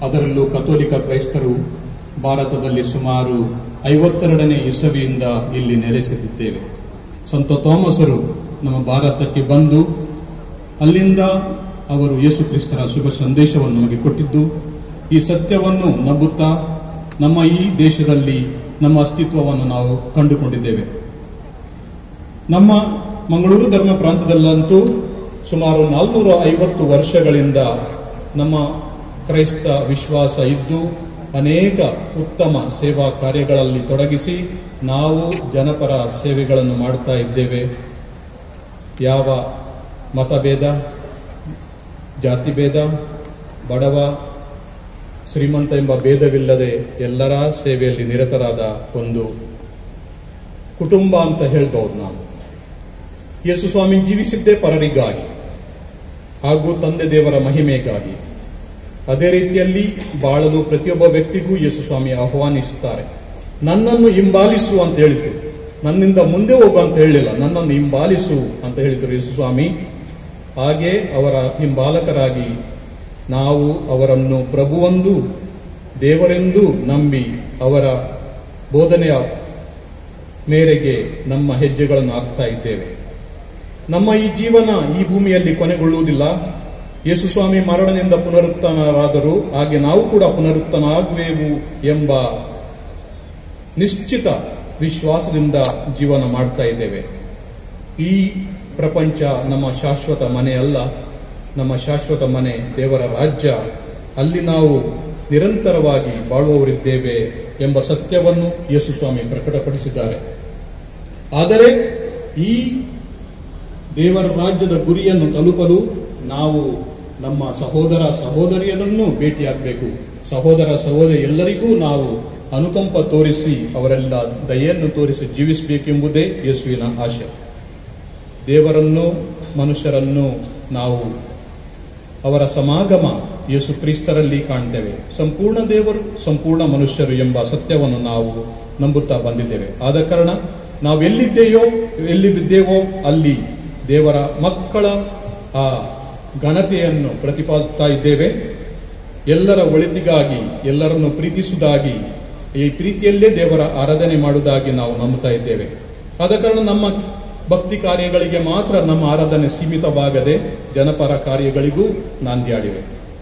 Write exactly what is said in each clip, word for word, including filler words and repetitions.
ಅದರಲ್ಲೂ ಕಥೋಲಿಕ ಕ್ರೈಸ್ತರು ಭಾರತದಲ್ಲಿ ಸುಮಾರು ಐವತ್ತೆರಡನೇ ಇಸವಿಯಿಂದ ಇಲ್ಲಿ ನೆಲೆಸಿದ್ದೇವೆ. ಸಂತ ಥೋಮಸರು ನಮ್ಮ ಭಾರತಕ್ಕೆ ಬಂದು ಅಲ್ಲಿಂದ ಅವರು ಯೇಸು ಕ್ರಿಸ್ತರ ಶುಭ ಸಂದೇಶವನ್ನು ನಮಗೆ ಕೊಟ್ಟಿದ್ದು, ಈ ಸತ್ಯವನ್ನು ನಂಬುತ್ತಾ ನಮ್ಮ ಈ ದೇಶದಲ್ಲಿ ನಮ್ಮ ಅಸ್ತಿತ್ವವನ್ನು ನಾವು ಕಂಡುಕೊಂಡಿದ್ದೇವೆ. ನಮ್ಮ ಮಂಗಳೂರು ಧರ್ಮ ಪ್ರಾಂತದಲ್ಲಂತೂ ಸುಮಾರು ನಾಲ್ನೂರ ಐವತ್ತು ವರ್ಷಗಳಿಂದ ನಮ್ಮ ಕ್ರೈಸ್ತ ವಿಶ್ವಾಸ ಇದ್ದು ಅನೇಕ ಉತ್ತಮ ಸೇವಾ ಕಾರ್ಯಗಳಲ್ಲಿ ತೊಡಗಿಸಿ ನಾವು ಜನಪರ ಸೇವೆಗಳನ್ನು ಮಾಡುತ್ತಾ ಇದ್ದೇವೆ. ಯಾವ ಮತಭೇದ, ಜಾತಿಭೇದ, ಬಡವ ಶ್ರೀಮಂತ ಎಂಬ ಭೇದವಿಲ್ಲದೆ ಎಲ್ಲರ ಸೇವೆಯಲ್ಲಿ ನಿರತರಾದ ಒಂದು ಕುಟುಂಬ ಅಂತ ಹೇಳ್ಬಹುದು. ನಾವು ಯೇಸು ಸ್ವಾಮಿ ಜೀವಿಸಿದ್ದೇ ಪರರಿಗಾಗಿ ಹಾಗೂ ತಂದೆ ದೇವರ ಮಹಿಮೆಗಾಗಿ. ಅದೇ ರೀತಿಯಲ್ಲಿ ಬಾಳಲು ಪ್ರತಿಯೊಬ್ಬ ವ್ಯಕ್ತಿಗೂ ಯೇಸು ಸ್ವಾಮಿ ಆಹ್ವಾನಿಸುತ್ತಾರೆ. ನನ್ನನ್ನು ಹಿಂಬಾಲಿಸು ಅಂತ ಹೇಳಿತು, ನನ್ನಿಂದ ಮುಂದೆ ಹೋಗು ಅಂತ ಹೇಳಿಲ್ಲ, ನನ್ನನ್ನು ಹಿಂಬಾಲಿಸು ಅಂತ ಹೇಳಿದರು ಯೇಸು ಸ್ವಾಮಿ. ಹಾಗೆ ಅವರ ಹಿಂಬಾಲಕರಾಗಿ ನಾವು ಅವರನ್ನು ಪ್ರಭುವೆಂದು ದೇವರೆಂದು ನಂಬಿ ಅವರ ಬೋಧನೆಯ ಮೇರೆಗೆ ನಮ್ಮ ಹೆಜ್ಜೆಗಳನ್ನು ಹಾಕ್ತಾ ಇದ್ದೇವೆ. ನಮ್ಮ ಈ ಜೀವನ ಈ ಭೂಮಿಯಲ್ಲಿ ಕೊನೆಗೊಳ್ಳುವುದಿಲ್ಲ. ಯೇಸು ಸ್ವಾಮಿ ಮರಣದಿಂದ ಪುನರುತ್ಥಾನರಾದರು, ಹಾಗೆ ನಾವು ಕೂಡ ಪುನರುತ್ಥಾನ ಆಗುವೆವು ಎಂಬ ನಿಶ್ಚಿತ ವಿಶ್ವಾಸದಿಂದ ಜೀವನ ಮಾಡ್ತಾ ಇದ್ದೇವೆ. ಈ ಪ್ರಪಂಚ ನಮ್ಮ ಶಾಶ್ವತ ಮನೆ ಅಲ್ಲ. ನಮ್ಮ ಶಾಶ್ವತ ಮನೆ ದೇವರ ರಾಜ್ಯ. ಅಲ್ಲಿ ನಾವು ನಿರಂತರವಾಗಿ ಬಾಳುವವರಿದ್ದೇವೆ ಎಂಬ ಸತ್ಯವನ್ನು ಯೇಸು ಸ್ವಾಮಿ ಪ್ರಕಟಪಡಿಸಿದ್ದಾರೆ. ಆದರೆ ಈ ದೇವರ ರಾಜ್ಯದ ಗುರಿಯನ್ನು ತಲುಪಲು ನಾವು ನಮ್ಮ ಸಹೋದರ ಸಹೋದರಿಯರನ್ನು ಭೇಟಿಯಾಗಬೇಕು. ಸಹೋದರ ಸಹೋದರಿ ಎಲ್ಲರಿಗೂ ನಾವು ಅನುಕಂಪ ತೋರಿಸಿ ಅವರೆಲ್ಲ ದಯೆಯನ್ನು ತೋರಿಸಿ ಜೀವಿಸಬೇಕೆಂಬುದೇ ಯೇಸುವಿನ ಆಶೆ. ದೇವರನ್ನು ಮನುಷ್ಯರನ್ನು ನಾವು ಅವರ ಸಮಾಗಮ ಯೇಸು ಕ್ರಿಸ್ತರಲ್ಲಿ ಕಾಣ್ತೇವೆ. ಸಂಪೂರ್ಣ ದೇವರು ಸಂಪೂರ್ಣ ಮನುಷ್ಯರು ಎಂಬ ಸತ್ಯವನ್ನು ನಾವು ನಂಬುತ್ತಾ ಬಂದಿದ್ದೇವೆ. ಆದ ಕಾರಣ ನಾವು ಎಲ್ಲಿದ್ದೇಯೋ ಎಲ್ಲಿ ಬಿದ್ದೇವೋ ಅಲ್ಲಿ ದೇವರ ಮಕ್ಕಳ ಆ ಘನತೆಯನ್ನು ಪ್ರತಿಪಾದಿಸುತ್ತಾ ಇದ್ದೇವೆ. ಎಲ್ಲರ ಒಳಿತಿಗಾಗಿ ಎಲ್ಲರನ್ನು ಪ್ರೀತಿಸುವುದಾಗಿ, ಈ ಪ್ರೀತಿಯಲ್ಲೇ ದೇವರ ಆರಾಧನೆ ಮಾಡುವುದಾಗಿ ನಾವು ನಂಬುತ್ತಾ ಇದ್ದೇವೆ. ಆದ ಕಾರಣ ನಮ್ಮ ಭಕ್ತಿ ಕಾರ್ಯಗಳಿಗೆ ಮಾತ್ರ ನಮ್ಮ ಆರಾಧನೆ ಸೀಮಿತವಾಗದೆ ಜನಪರ ಕಾರ್ಯಗಳಿಗೂ ನಾಂದಿಯಾಡಿವೆ.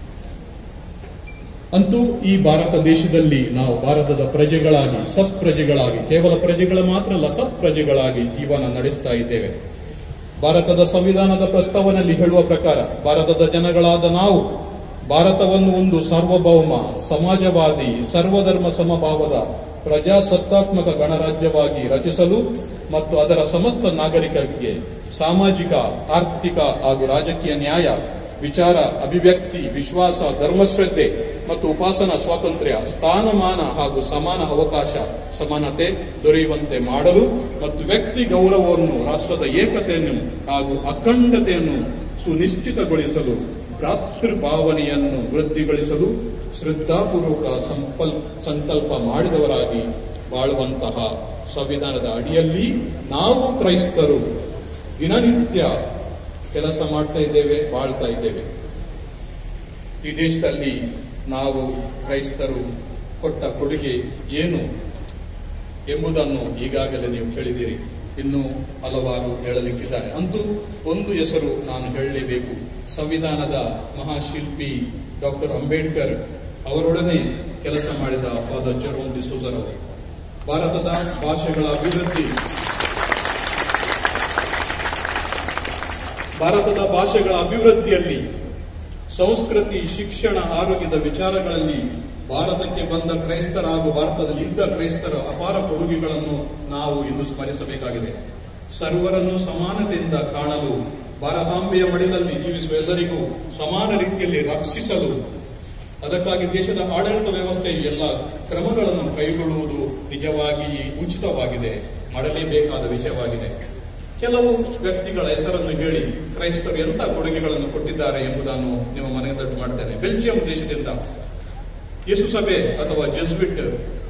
ಅಂತೂ ಈ ಭಾರತ ದೇಶದಲ್ಲಿ ನಾವು ಭಾರತದ ಪ್ರಜೆಗಳಾಗಿ, ಸತ್ ಪ್ರಜೆಗಳಾಗಿ, ಕೇವಲ ಪ್ರಜೆಗಳ ಮಾತ್ರ ಅಲ್ಲ, ಸತ್ ಪ್ರಜೆಗಳಾಗಿ ಜೀವನ ನಡೆಸ್ತಾ ಇದ್ದೇವೆ. ಭಾರತದ ಸಂವಿಧಾನದ ಪ್ರಸ್ತಾವನೆಯಲ್ಲಿ ಹೇಳುವ ಪ್ರಕಾರ ಭಾರತದ ಜನಗಳಾದ ನಾವು ಭಾರತವನ್ನು ಒಂದು ಸಾರ್ವಭೌಮ, ಸಮಾಜವಾದಿ, ಸರ್ವಧರ್ಮ ಸಮಭಾವದ ಪ್ರಜಾಸತ್ತಾತ್ಮಕ ಗಣರಾಜ್ಯವಾಗಿ ರಚಿಸಲು ಮತ್ತು ಅದರ ಸಮಸ್ತ ನಾಗರಿಕರಿಗೆ ಸಾಮಾಜಿಕ, ಆರ್ಥಿಕ ಹಾಗೂ ರಾಜಕೀಯ ನ್ಯಾಯ, ವಿಚಾರ, ಅಭಿವ್ಯಕ್ತಿ, ವಿಶ್ವಾಸ, ಧರ್ಮಶ್ರದ್ಧೆ ಮತ್ತು ಉಪಾಸನಾ ಸ್ವಾತಂತ್ರ್ಯ, ಸ್ಥಾನಮಾನ ಹಾಗೂ ಸಮಾನ ಅವಕಾಶ, ಸಮಾನತೆ ದೊರೆಯುವಂತೆ ಮಾಡಲು ಮತ್ತು ವ್ಯಕ್ತಿ ಗೌರವವನ್ನು, ರಾಷ್ಟ್ರದ ಏಕತೆಯನ್ನು ಹಾಗೂ ಅಖಂಡತೆಯನ್ನು ಸುನಿಶ್ಚಿತಗೊಳಿಸಲು, ಭ್ರಾತೃಭಾವನೆಯನ್ನು ವೃದ್ಧಿಗೊಳಿಸಲು ಶ್ರದ್ಧಾಪೂರ್ವಕ ಸಂಕಲ್ಪ ಮಾಡಿದವರಾಗಿ ಬಾಳುವಂತಹ ಸಂವಿಧಾನದ ಅಡಿಯಲ್ಲಿ ನಾವು ಕ್ರೈಸ್ತರು ದಿನನಿತ್ಯ ಕೆಲಸ ಮಾಡ್ತಾ ಇದ್ದೇವೆ, ಬಾಳ್ತಾ ಇದ್ದೇವೆ. ಈ ದೇಶದಲ್ಲಿ ನಾವು ಕ್ರೈಸ್ತರು ಕೊಟ್ಟ ಕೊಡುಗೆ ಏನು ಎಂಬುದನ್ನು ಈಗಾಗಲೇ ನೀವು ಕೇಳಿದ್ದೀರಿ. ಇನ್ನೂ ಹಲವಾರು ಹೇಳಲಿಕ್ಕಿದ್ದಾರೆ. ಅಂತೂ ಒಂದು ಹೆಸರು ನಾನು ಹೇಳಲೇಬೇಕು. ಸಂವಿಧಾನದ ಮಹಾಶಿಲ್ಪಿ ಡಾಕ್ಟರ್ ಅಂಬೇಡ್ಕರ್ ಅವರೊಡನೆ ಕೆಲಸ ಮಾಡಿದ ಫಾದರ್ ಜೆರೋಮ್ ಡಿಸೋಜರ್ ಅವರು ಭಾರತದ ಭಾಷೆಗಳ ಅಭಿವೃದ್ಧಿ ಭಾರತದ ಭಾಷೆಗಳ ಅಭಿವೃದ್ಧಿಯಲ್ಲಿ, ಸಂಸ್ಕೃತಿ, ಶಿಕ್ಷಣ, ಆರೋಗ್ಯದ ವಿಚಾರಗಳಲ್ಲಿ ಭಾರತಕ್ಕೆ ಬಂದ ಕ್ರೈಸ್ತರ ಹಾಗೂ ಭಾರತದಲ್ಲಿ ಇದ್ದ ಕ್ರೈಸ್ತರ ಅಪಾರ ಕೊಡುಗೆಗಳನ್ನು ನಾವು ಇಂದು ಸ್ಮರಿಸಬೇಕಾಗಿದೆ. ಸರ್ವರನ್ನು ಸಮಾನತೆಯಿಂದ ಕಾಣಲು, ಭಾರತಾಂಬೆಯ ಮಡಿಲಲ್ಲಿ ಜೀವಿಸುವ ಎಲ್ಲರಿಗೂ ಸಮಾನ ರೀತಿಯಲ್ಲಿ ರಕ್ಷಿಸಲು, ಅದಕ್ಕಾಗಿ ದೇಶದ ಆಡಳಿತ ವ್ಯವಸ್ಥೆಯು ಎಲ್ಲ ಕ್ರಮಗಳನ್ನು ಕೈಗೊಳ್ಳುವುದು ನಿಜವಾಗಿ ಉಚಿತವಾಗಿದೆ, ಮಾಡಲೇಬೇಕಾದ ವಿಷಯವಾಗಿದೆ. ಕೆಲವು ವ್ಯಕ್ತಿಗಳ ಹೆಸರನ್ನು ಹೇಳಿ ಕ್ರೈಸ್ತರು ಎಂಥ ಕೊಡುಗೆಗಳನ್ನು ಕೊಟ್ಟಿದ್ದಾರೆ ಎಂಬುದನ್ನು ನಿಮ್ಮ ಮನೆಯದಟ್ಟು ಮಾಡ್ತೇನೆ. ಬೆಲ್ಜಿಯಂ ದೇಶದಿಂದ ಯೇಸು ಸಭೆ ಅಥವಾ ಜೆಸುವಿಟ್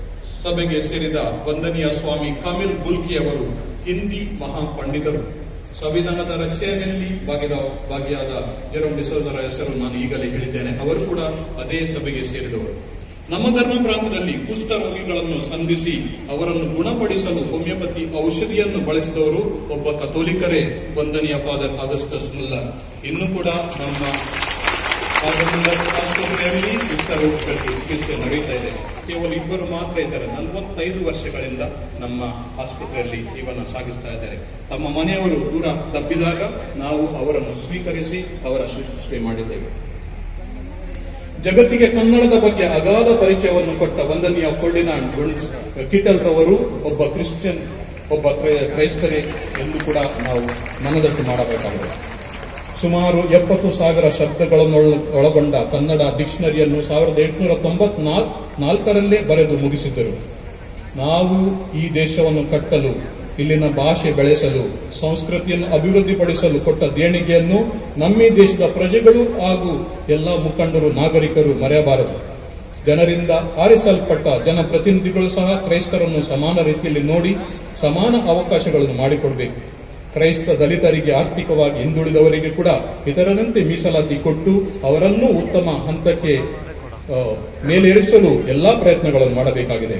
ಸಭೆಗೆ ಸೇರಿದ ವಂದನೀಯ ಸ್ವಾಮಿ ಕಾಮಿಲ್ ಬುಲ್ಕಿ ಅವರು ಹಿಂದಿ ಮಹಾಪಂಡಿತರು. ಸಂವಿಧಾನದ ರಚನೆಯಲ್ಲಿ ಭಾಗಿದ ಭಾಗಿಯಾದ ಜೆರೋಮ್ ಡಿಸೋಜರ ಹೆಸರು ನಾನು ಈಗಲೇ ಹೇಳಿದ್ದೇನೆ. ಅವರು ಕೂಡ ಅದೇ ಸಭೆಗೆ ಸೇರಿದವರು. ನಮ್ಮ ಧರ್ಮ ಪ್ರಾಂತದಲ್ಲಿ ಕುಷ್ಠ ರೋಗಿಗಳನ್ನು ಸಂಧಿಸಿ ಅವರನ್ನು ಗುಣಪಡಿಸಲು ಹೋಮಿಯೋಪತಿ ಔಷಧಿಯನ್ನು ಬಳಸಿದವರು ಒಬ್ಬ ಕಥೋಲಿಕರೇ, ವಂದನೀಯ ಫಾದರ್ ಆಗಸ್ಟಸ್ ಮುಲ್ಲರ್. ಇನ್ನೂ ಕೂಡ ನಮ್ಮ ಆಸ್ಪತ್ರೆಯಲ್ಲಿ ಕುಷ್ಠ ರೋಗಿಗಳಿಗೆ ಚಿಕಿತ್ಸೆ ನಡೆಯುತ್ತಾ ಇದೆ. ಕೇವಲ ಇಬ್ಬರು ಮಾತ್ರ ಇದ್ದಾರೆ. ನಲವತ್ತೈದು ವರ್ಷಗಳಿಂದ ನಮ್ಮ ಆಸ್ಪತ್ರೆಯಲ್ಲಿ ಜೀವನ ಸಾಗಿಸ್ತಾ ಇದ್ದಾರೆ. ತಮ್ಮ ಮನೆಯವರು ದೂರ ತಪ್ಪಿದಾಗ ನಾವು ಅವರನ್ನು ಸ್ವೀಕರಿಸಿ ಅವರ ಶುಶ್ರೂಷೆ ಮಾಡಿದ್ದೇವೆ. ಜಗತ್ತಿಗೆ ಕನ್ನಡದ ಬಗ್ಗೆ ಅಗಾಧ ಪರಿಚಯವನ್ನು ಕೊಟ್ಟ ವಂದನೀಯ ಫರ್ಡಿನಾಂಡ್ ಕಿಟಲ್ ರವರು ಒಬ್ಬ ಕ್ರಿಶ್ಚಿಯನ್, ಒಬ್ಬ ಕ್ರೈಸ್ತರೇ ಎಂದು ಕೂಡ ನಾವು ಮನದಟ್ಟು ಮಾಡಬೇಕಾಗಿದೆ. ಸುಮಾರು ಎಪ್ಪತ್ತು ಸಾವಿರ ಶಬ್ದಗಳನ್ನು ಒಳಗೊಂಡ ಕನ್ನಡ ಡಿಕ್ಷನರಿಯನ್ನು ಸಾವಿರದ ಎಂಟುನೂರ ತೊಂಬತ್ನಾಲ್ಕು ನಾಲ್ಕರಲ್ಲೇ ಬರೆದು ಮುಗಿಸಿದ್ದರು. ನಾವು ಈ ದೇಶವನ್ನು ಕಟ್ಟಲು, ಇಲ್ಲಿನ ಭಾಷೆ ಬೆಳೆಸಲು, ಸಂಸ್ಕೃತಿಯನ್ನು ಅಭಿವೃದ್ಧಿಪಡಿಸಲು ಕೊಟ್ಟ ದೇಣಿಗೆಯನ್ನು ನಮ್ಮ ದೇಶದ ಪ್ರಜೆಗಳು ಹಾಗೂ ಎಲ್ಲ ಮುಖಂಡರು, ನಾಗರಿಕರು ಮರೆಯಬಾರದು. ಜನರಿಂದ ಆರಿಸಲ್ಪಟ್ಟ ಜನಪ್ರತಿನಿಧಿಗಳು ಸಹ ಕ್ರೈಸ್ತರನ್ನು ಸಮಾನ ರೀತಿಯಲ್ಲಿ ನೋಡಿ ಸಮಾನ ಅವಕಾಶಗಳನ್ನು ಮಾಡಿಕೊಡಬೇಕು. ಕ್ರೈಸ್ತ ದಲಿತರಿಗೆ, ಆರ್ಥಿಕವಾಗಿ ಹಿಂದುಳಿದವರಿಗೆ ಕೂಡ ಇತರರಂತೆ ಮೀಸಲಾತಿ ಕೊಟ್ಟು ಅವರನ್ನೂ ಉತ್ತಮ ಹಂತಕ್ಕೆ ಮೇಲೇರಿಸಲು ಎಲ್ಲಾ ಪ್ರಯತ್ನಗಳನ್ನು ಮಾಡಬೇಕಾಗಿದೆ.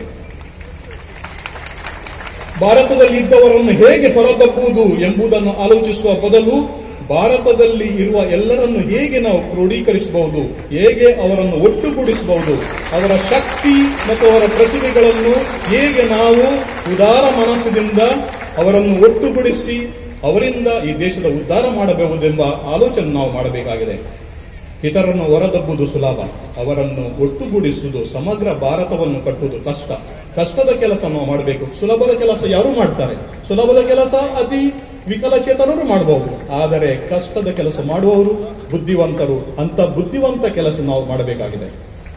ಭಾರತದಲ್ಲಿ ಇದ್ದವರನ್ನು ಹೇಗೆ ಹೊರದಬ್ಬುವುದು ಎಂಬುದನ್ನು ಆಲೋಚಿಸುವ ಬದಲು ಭಾರತದಲ್ಲಿ ಇರುವ ಎಲ್ಲರನ್ನು ಹೇಗೆ ನಾವು ಕ್ರೋಢೀಕರಿಸಬಹುದು, ಹೇಗೆ ಅವರನ್ನು ಒಟ್ಟುಗೂಡಿಸಬಹುದು, ಅವರ ಶಕ್ತಿ ಮತ್ತು ಅವರ ಪ್ರತಿಭೆಗಳನ್ನು ಹೇಗೆ ನಾವು ಉದಾರ ಮನಸ್ಸಿನಿಂದ ಅವರನ್ನು ಒಟ್ಟುಗೂಡಿಸಿ ಅವರಿಂದ ಈ ದೇಶದ ಉದ್ಧಾರ ಮಾಡಬಹುದೆಂಬ ಆಲೋಚನೆ ನಾವು ಮಾಡಬೇಕಾಗಿದೆ. ಇತರನ್ನು ಹೊರದಬ್ಬುವುದು ಸುಲಭ, ಅವರನ್ನು ಒಟ್ಟುಗೂಡಿಸುವುದು, ಸಮಗ್ರ ಭಾರತವನ್ನು ಕಟ್ಟುವುದು ಕಷ್ಟ. ಕಷ್ಟದ ಕೆಲಸ ನಾವು ಮಾಡಬೇಕು. ಸುಲಭದ ಕೆಲಸ ಯಾರು ಮಾಡ್ತಾರೆ? ಸುಲಭದ ಕೆಲಸ ಅತಿ ವಿಕಲಚೇತನರು ಮಾಡಬಹುದು. ಆದರೆ ಕಷ್ಟದ ಕೆಲಸ ಮಾಡುವವರು ಬುದ್ಧಿವಂತರು. ಅಂತ ಬುದ್ಧಿವಂತ ಕೆಲಸ ನಾವು ಮಾಡಬೇಕಾಗಿದೆ.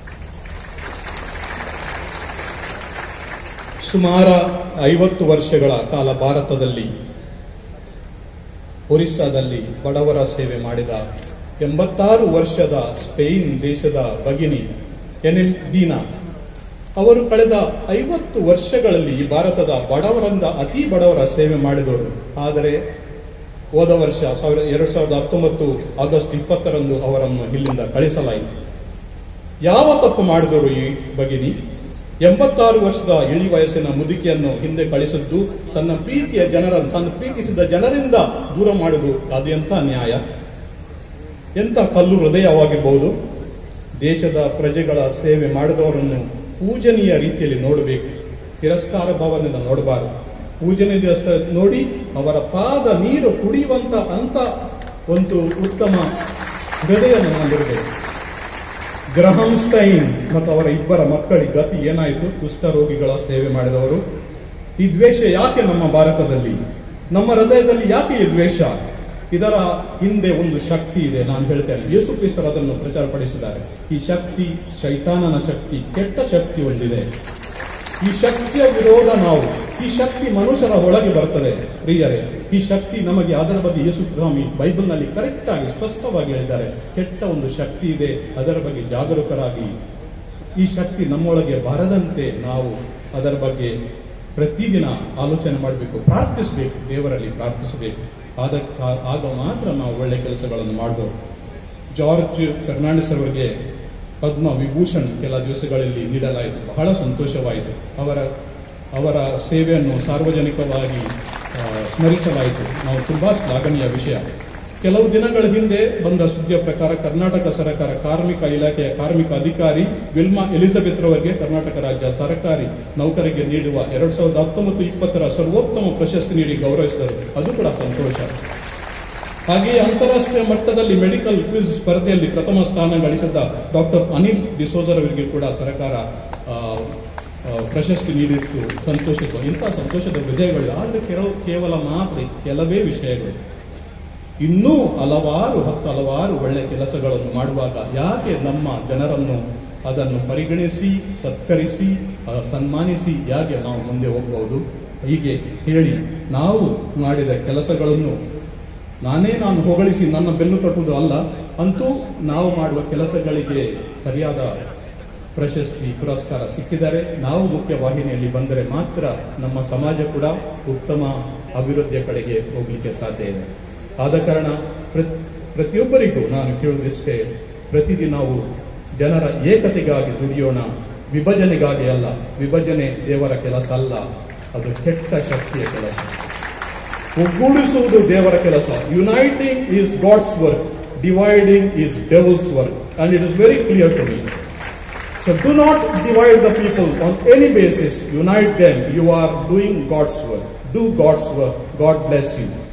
ಸುಮಾರು ಐವತ್ತು ವರ್ಷಗಳ ಕಾಲ ಭಾರತದಲ್ಲಿ, ಒರಿಸ್ಸಾದಲ್ಲಿ ಬಡವರ ಸೇವೆ ಮಾಡಿದ ಎಂಬತ್ತಾರು ವರ್ಷದ ಸ್ಪೇನ್ ದೇಶದ ಭಗಿನಿ ಎನೆಮ್ ದೀನಾ ಅವರು ಕಳೆದ ಐವತ್ತು ವರ್ಷಗಳಲ್ಲಿ ಈ ಭಾರತದ ಬಡವರಿಂದ ಅತಿ ಬಡವರ ಸೇವೆ ಮಾಡಿದವರು. ಆದರೆ ಹೋದ ವರ್ಷ ಸಾವಿರ ಎರಡ್ ಸಾವಿರದ ಹತ್ತೊಂಬತ್ತು ಆಗಸ್ಟ್ ಇಪ್ಪತ್ತರಂದು ಅವರನ್ನು ಇಲ್ಲಿಂದ ಕಳಿಸಲಾಯಿತು. ಯಾವ ತಪ್ಪು ಮಾಡಿದವರು ಈ ಭಗಿನಿ? ಎಂಬತ್ತಾರು ವರ್ಷದ ಇಳಿ ವಯಸ್ಸಿನ ಮುದುಕಿಯನ್ನು ಹಿಂದೆ ಕಳಿಸಿದ್ದು, ತನ್ನ ಪ್ರೀತಿಯ ಜನರ ತನ್ನ ಪ್ರೀತಿಸಿದ ಜನರಿಂದ ದೂರ ಮಾಡುವುದು ಅದೆಂಥ ನ್ಯಾಯ? ಎಂಥ ಕಲ್ಲು ಹೃದಯವಾಗಿರಬಹುದು? ದೇಶದ ಪ್ರಜೆಗಳ ಸೇವೆ ಮಾಡಿದವರನ್ನು ಪೂಜನೀಯ ರೀತಿಯಲ್ಲಿ ನೋಡಬೇಕು, ತಿರಸ್ಕಾರ ಭಾವನೆಯಿಂದ ನೋಡಬಾರದು. ಪೂಜನೀಯ ನೋಡಿ ಅವರ ಪಾದ ನೀರು ಕುಡಿಯುವಂತ ಅಂತ ಒಂದು ಉತ್ತಮ ಹೃದಯ ನಮ್ಮಲ್ಲಿರಬೇಕು. ಗ್ರಹಂ ಸ್ಟೈನ್ ಮತ್ತು ಅವರ ಇಬ್ಬರ ಮಕ್ಕಳಿಗೆ ಗತಿ ಏನಾಯಿತು? ಕುಷ್ಠರೋಗಿಗಳ ಸೇವೆ ಮಾಡಿದವರು. ಈ ದ್ವೇಷ ಯಾಕೆ ನಮ್ಮ ಭಾರತದಲ್ಲಿ, ನಮ್ಮ ಹೃದಯದಲ್ಲಿ ಯಾಕೆ ಈ ದ್ವೇಷ? ಇದರ ಹಿಂದೆ ಒಂದು ಶಕ್ತಿ ಇದೆ. ನಾನು ಹೇಳ್ತೇನೆ, ಯೇಸು ಕ್ರಿಸ್ತರು ಅದನ್ನು ಪ್ರಚಾರಪಡಿಸಿದ್ದಾರೆ. ಈ ಶಕ್ತಿ ಶೈತಾನನ ಶಕ್ತಿ, ಕೆಟ್ಟ ಶಕ್ತಿ ಒಂದಿದೆ. ಈ ಶಕ್ತಿಯ ವಿರೋಧ ನಾವು, ಈ ಶಕ್ತಿ ಮನುಷ್ಯರ ಒಳಗೆ ಬರ್ತದೆ ಪ್ರಿಯರೇ. ಈ ಶಕ್ತಿ ನಮಗೆ, ಅದರ ಬಗ್ಗೆ ಯೇಸು ಸ್ವಾಮಿ ಬೈಬಲ್ನಲ್ಲಿ ಕರೆಕ್ಟ್ ಆಗಿ ಸ್ಪಷ್ಟವಾಗಿ ಹೇಳಿದ್ದಾರೆ. ಕೆಟ್ಟ ಒಂದು ಶಕ್ತಿ ಇದೆ, ಅದರ ಬಗ್ಗೆ ಜಾಗರೂಕರಾಗಿ ಈ ಶಕ್ತಿ ನಮ್ಮೊಳಗೆ ಬರದಂತೆ ನಾವು ಅದರ ಬಗ್ಗೆ ಪ್ರತಿದಿನ ಆಲೋಚನೆ ಮಾಡಬೇಕು, ಪ್ರಾರ್ಥಿಸಬೇಕು, ದೇವರಲ್ಲಿ ಪ್ರಾರ್ಥಿಸಬೇಕು. ಅದಕ್ಕೆ ಆಗ ಮಾತ್ರ ನಾವು ಒಳ್ಳೆ ಕೆಲಸಗಳನ್ನು ಮಾಡಬಹುದು. ಜಾರ್ಜ್ ಫೆರ್ನಾಂಡಿಸ್ ಅವರಿಗೆ ಪದ್ಮ ವಿಭೂಷಣ್ ಕೆಲ ದಿವಸಗಳಲ್ಲಿ ನೀಡಲಾಯಿತು. ಬಹಳ ಸಂತೋಷವಾಯಿತು. ಅವರ ಅವರ ಸೇವೆಯನ್ನು ಸಾರ್ವಜನಿಕವಾಗಿ ಸ್ಮರಿಸಲಾಯಿತು. ನಾವು ತುಂಬಾ ಶ್ಲಾಘನೀಯ ವಿಷಯ. ಕೆಲವು ದಿನಗಳ ಹಿಂದೆ ಬಂದ ಸುದ್ದಿಯ ಪ್ರಕಾರ ಕರ್ನಾಟಕ ಸರ್ಕಾರ ಕಾರ್ಮಿಕ ಇಲಾಖೆಯ ಕಾರ್ಮಿಕ ಅಧಿಕಾರಿ ವಿಲ್ಮಾ ಎಲಿಜಬೆತ್ ರವರಿಗೆ ಕರ್ನಾಟಕ ರಾಜ್ಯ ಸರ್ಕಾರಿ ನೌಕರಿಗೆ ನೀಡುವ ಎರಡ್ ಸಾವಿರದ ಹತ್ತೊಂಬತ್ತು ಇಪ್ಪತ್ತರ ಸರ್ವೋತ್ತಮ ಪ್ರಶಸ್ತಿ ನೀಡಿ ಗೌರವಿಸಿದರು. ಅದು ಕೂಡ ಸಂತೋಷ. ಹಾಗೆಯೇ ಅಂತಾರಾಷ್ಟ್ರೀಯ ಮಟ್ಟದಲ್ಲಿ ಮೆಡಿಕಲ್ ಕ್ವಿಜ್ ಸ್ಪರ್ಧೆಯಲ್ಲಿ ಪ್ರಥಮ ಸ್ಥಾನ ಗಳಿಸಿದ ಡಾಕ್ಟರ್ ಅನಿಲ್ ಡಿಸೋಜರ್ ಅವರಿಗೆ ಕೂಡ ಸರ್ಕಾರ ಪ್ರಶಸ್ತಿ ನೀಡಿತ್ತು. ಸಂತೋಷಿತು. ಇಂತಹ ಸಂತೋಷದ ವಿಜಯಗಳು ಆದರೆ ಕೆಲವು ಕೇವಲ ಮಾತ್ರ ಕೆಲವೇ ವಿಷಯಗಳು. ಇನ್ನೂ ಹಲವಾರು ಹತ್ತು ಹಲವಾರು ಒಳ್ಳೆಯ ಕೆಲಸಗಳನ್ನು ಮಾಡುವಾಗ ಯಾಕೆ ನಮ್ಮ ಜನರನ್ನು ಅದನ್ನು ಪರಿಗಣಿಸಿ ಸತ್ಕರಿಸಿ ಸನ್ಮಾನಿಸಿ ಯಾಕೆ ನಾವು ಮುಂದೆ ಹೋಗಬಹುದು? ಹೀಗೆ ಹೇಳಿ ನಾವು ಮಾಡಿದ ಕೆಲಸಗಳನ್ನು ನಾನೇ ನಾನು ಹೊಗಳಿಸಿ ನನ್ನ ಬೆನ್ನು ತಟ್ಟುವುದು ಅಲ್ಲ. ಅಂತೂ ನಾವು ಮಾಡುವ ಕೆಲಸಗಳಿಗೆ ಸರಿಯಾದ ಪ್ರಶಸ್ತಿ ಪುರಸ್ಕಾರ ಸಿಕ್ಕಿದರೆ ನಾವು ಮುಖ್ಯವಾಹಿನಿಯಲ್ಲಿ ಬಂದರೆ ಮಾತ್ರ ನಮ್ಮ ಸಮಾಜ ಕೂಡ ಉತ್ತಮ ಅಭಿವೃದ್ಧಿಯ ಕಡೆಗೆ ಹೋಗಲಿಕ್ಕೆ ಸಾಧ್ಯ ಇದೆ. ಆದ ಕಾರಣ ಪ್ರತಿಯೊಬ್ಬರಿಗೂ ನಾನು ಕೇಳುವುದಿಷ್ಟೇ, ಪ್ರತಿದಿನವೂ ಜನರ ಏಕತೆಗಾಗಿ ದುಡಿಯೋಣ, ವಿಭಜನೆಗಾಗಿ ಅಲ್ಲ. ವಿಭಜನೆ ದೇವರ ಕೆಲಸ ಅಲ್ಲ, ಅದು ಕೆಟ್ಟ ಶಕ್ತಿಯ ಕೆಲಸ. ಒಗ್ಗೂಡಿಸುವುದು ದೇವರ ಕೆಲಸ. Uniting is god's work, dividing is devil's work, and it is very clear to me. So do not divide the people on any basis. Unite them. You are doing God's work. Do God's work. God bless you.